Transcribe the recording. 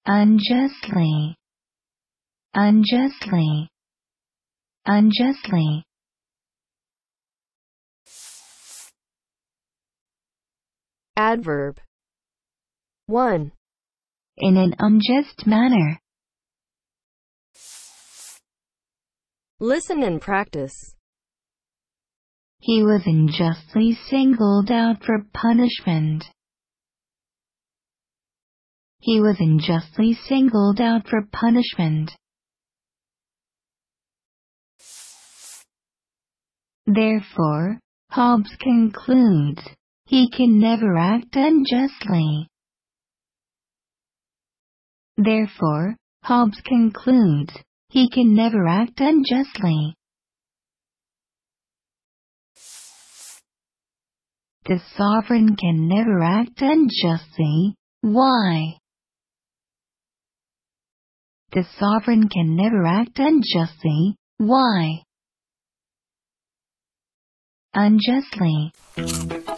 unjustly, unjustly, unjustly. Adverb. 1. In an unjust manner. Listen and practice. He was unjustly singled out for punishment. He was unjustly singled out for punishment. Therefore, Hobbes concludes, he can never act unjustly. Therefore, Hobbes concludes, he can never act unjustly. The sovereign can never act unjustly. Why? The sovereign can never act unjustly. Why? Unjustly.